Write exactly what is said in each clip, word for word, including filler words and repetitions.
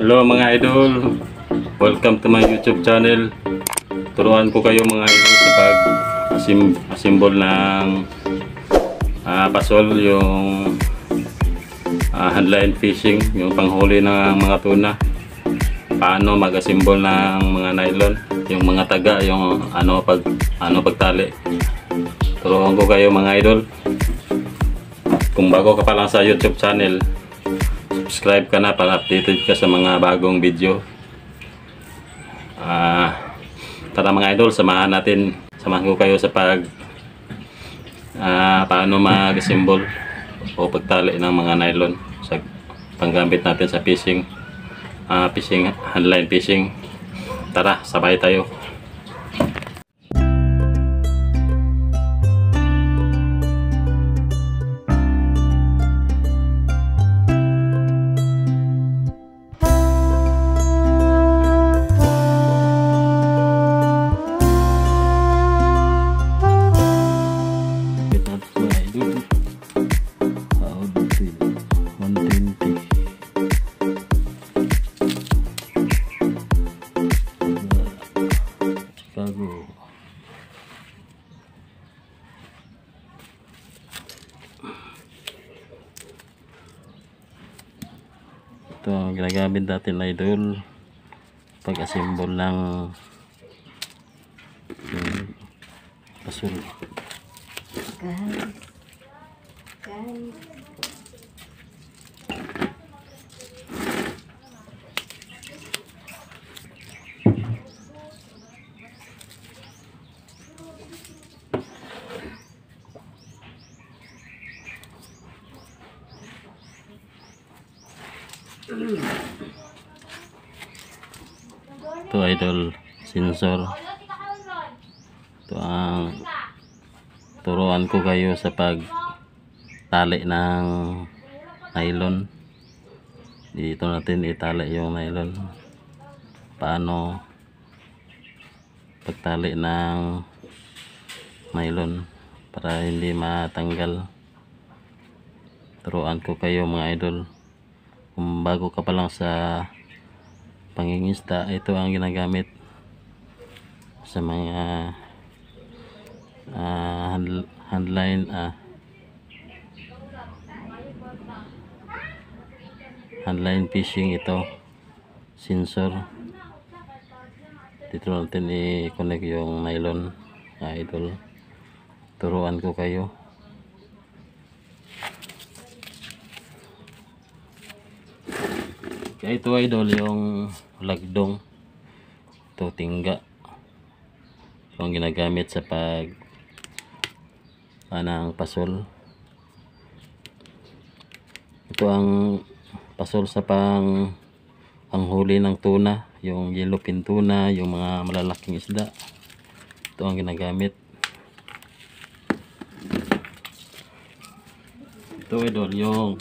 Hello mga idol, welcome to my YouTube channel. Turuan ko kayo mga idol sa pag asim asimbol ng uh, pasol, yung uh, handline fishing, yung panghuli ng mga tuna. Paano mag-asimbol ng mga nylon, yung mga taga, yung ano pag ano pagtali. Turuan ko kayo mga idol. Kung bago ka pa lang sa YouTube channel, subscribe ka na para updated ka sa mga bagong video. Uh, tara mga idol, samahan natin, samahan ko kayo sa pag uh, paano mag-assemble o pagtali ng mga nylon sa panggamit natin sa fishing, uh, fishing, handline fishing. Tara, sabay tayo. Ito ang ginagamit natin idol pag-assemble ng yung pasol. Guys, guys. Ito idol, sensor. Ito ang turuan ko kayo sa pag tali ng nylon. Dito natin itali yung nylon. Paano pagtali ng nylon para hindi matanggal. Turuan ko kayo mga idol. Kung bago ka pa lang sa pangingisda, ito ang ginagamit sa mga uh, hand, handline uh, handline fishing. Ito sensor, dito natin i-connect yung nylon uh, idol. Turuan ko kayo. Kaya ito idol yung lagdong, ito tingga, ito ang ginagamit sa pag anang pasol. Ito ang pasol sa pang panghuli ng tuna, yung yellowfin tuna, yung mga malalaking isda. Ito ang ginagamit. Ito idol yung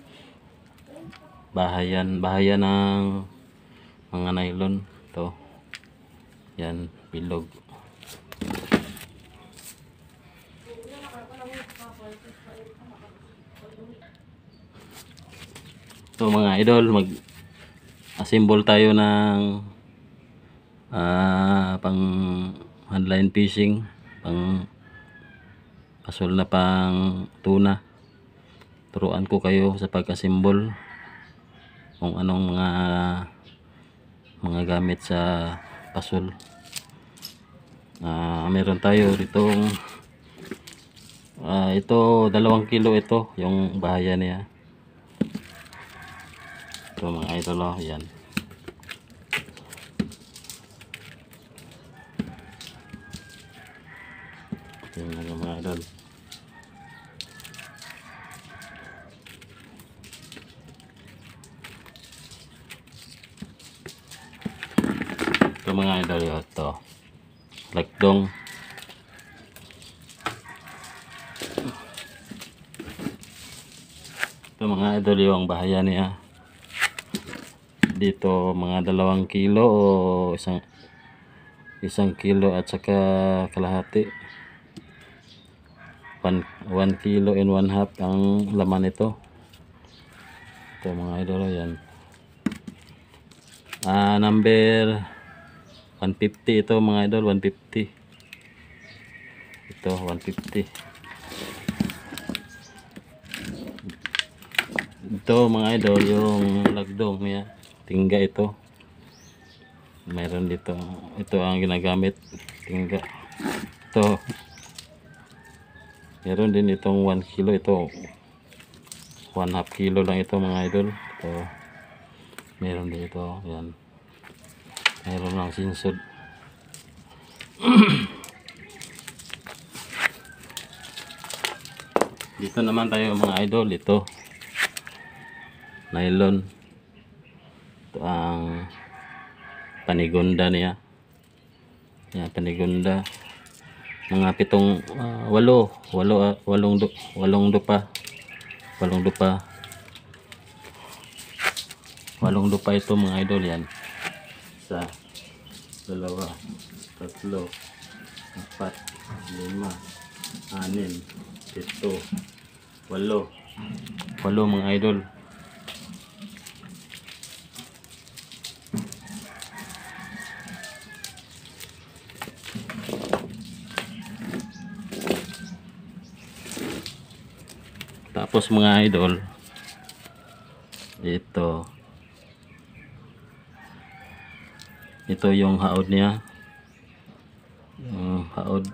bahayan bahayan ng mga nylon. Ito yan, bilog. Ito mga idol, mag assemble tayo ng uh, pang handline fishing, pang pasol na pang tuna. Turuan ko kayo sa pag-assemble kung anong mga mga gamit sa pasol. Uh, meron tayo ditong uh, ito dalawang kilo, ito yung bahaya niya. Ito mga idol, oh, yan. Yan mga idol. Ito mga idol, ito lagdong. Ito mga idol yung bahaya niya. Dito mga dalawang kilo o isang isang kilo at saka kalahati. one, one kilo and one half ang laman ito. Ito mga idol, yan. Ah, number one fifty ito mga idol, one fifty. Ito one fifty. Ito mga idol yung lagdong niya. Tingga ito. Mayroon dito. Ito ang ginagamit. Tingga. Ito. Meron din itong one kilo. Ito one half kilo lang ito mga idol. Ito. Meron din ito. Yan. Meron lang sinsod. Dito naman tayo mga idol. Ito. Nylon. Ito ang panigunda niya. Yan, panigunda. Mga pitong uh, walo, walo, uh, walong, do, walong dupa. Walong dupa. Walong dupa ito mga idol yan. Isa, dalawa, tatlo, apat, lima, anim, pito, walo. Walo mga idol. Tapos mga idol, ito ito yung haod niya, yung haod,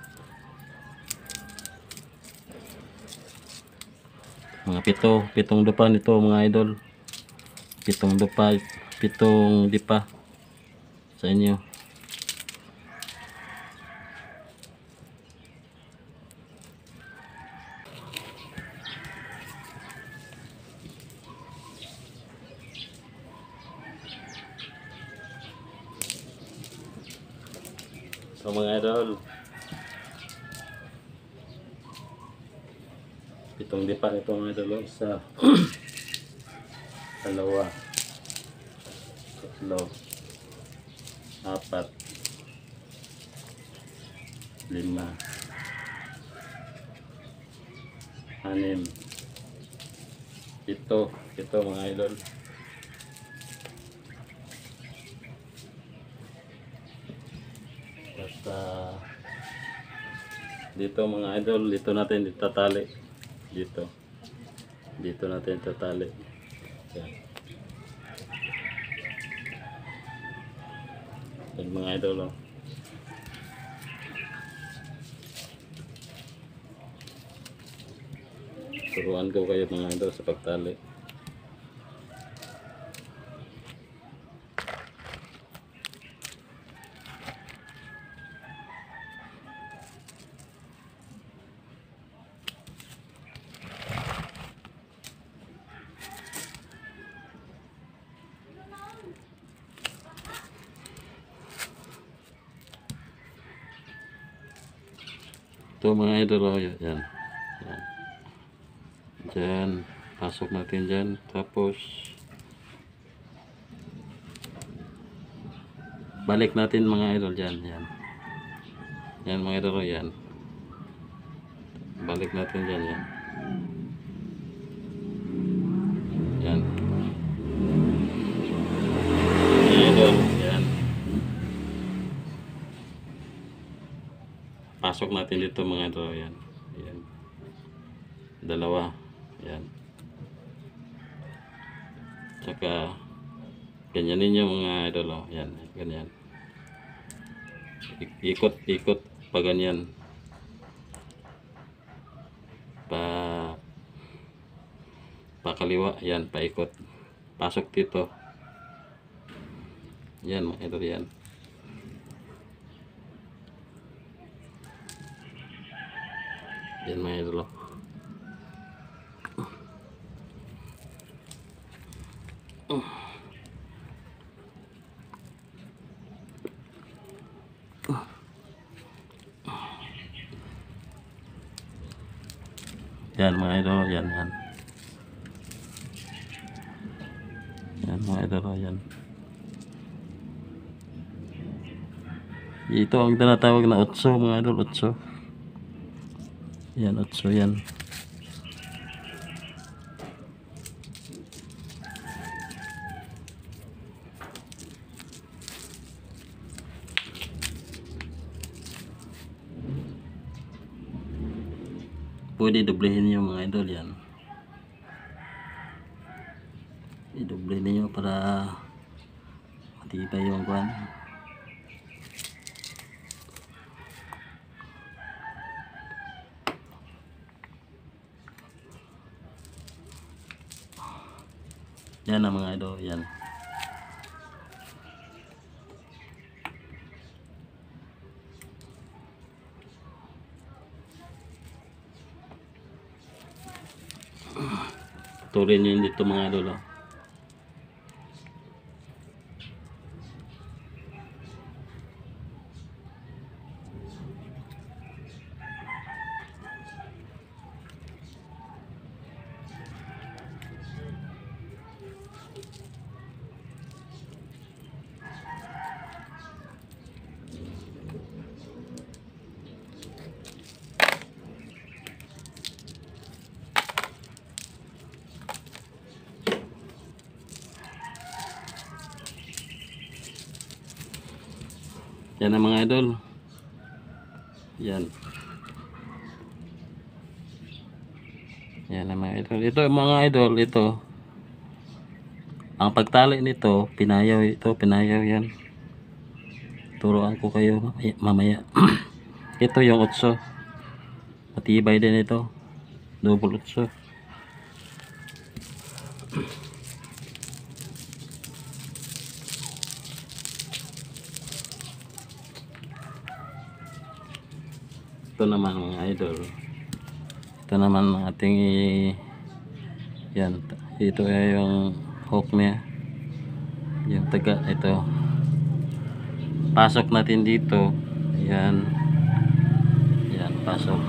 mga pito pitong dupa nito mga idol, pitong dupa, pitong dipa sa inyo. So mga idol, pitong dipa ito mga idol. Isa, dalawa, tatlo, apat, lima, anim, pito, pito mga idol. Basta dito mga idol, dito natin itatali. Dito. Dito natin itatali. Yan. Yan mga idol. Oh. Turuan ko kayo mga idol sa pagtali. Ito mga idol, oh, yan. Yan. Diyan, pasok natin dyan. Tapos, balik natin mga idol dyan. Yan. Yan mga idol, oh, yan. Balik natin dyan, yan. Yan. Mga idol, yan. Pasok natin dito mga idol, yan. Yan. Dalawa. Yan. Tsaka ganyan ninyo mga idol, oh. Yan, ganyan. Ikot, ikot pa ganyan. Pa pa kaliwa, yan, paikot. Pasok dito. Yan mga idol, yan. Yan mga idol. Oh. Yan mga idol, yan, yan. Yan mga idol, yan. Ito ang tinatawag na otso mga idol, otso. Yan, otso yan. pwede doblehin nyo mga idol yan. I-doble niyo para matibay yung kwan. Yan ang mga idol, yan. Tuloy nyo dito mga idol. Oh. Yan ang mga idol. Yan. Yan ang mga idol. Ito mga idol, ito. Ang pagtali nito, pinayaw ito, pinayaw yan. Turuan ko kayo mamaya. Ito yung otso. Matibay din ito. Double otso. Ito naman mga idol, ito naman ang ating yan, ito ay yung hook niya, yung taga ito, pasok natin dito, yan, yan pasok.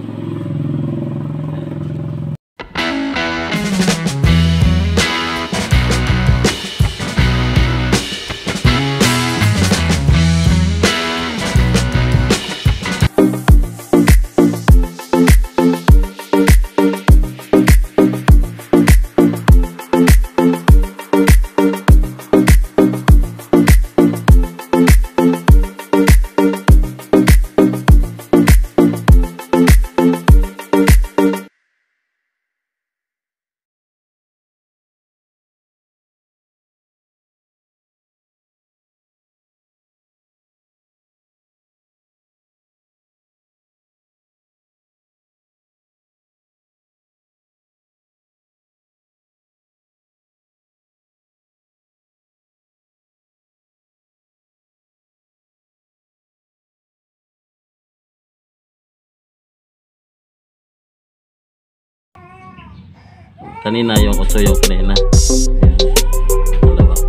Kanina yung otso yung kanina. Dalawa.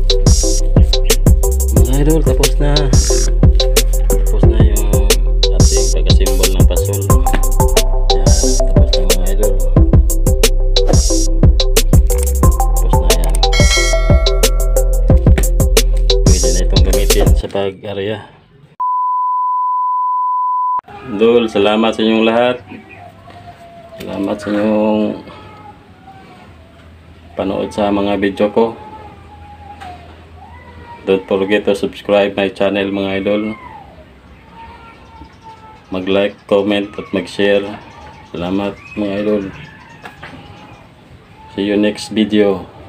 Mga idol, tapos na. Tapos na yung ating pagkasimbol ng pasol. Yan, tapos na mga idol. Tapos na yan. Pwede na itong gamitin sa pag-area. Idol, salamat sa inyong lahat. Salamat sa inyong panood sa mga video ko. Don't forget to subscribe my channel mga idol. Mag like, comment at mag share. Salamat mga idol. See you next video.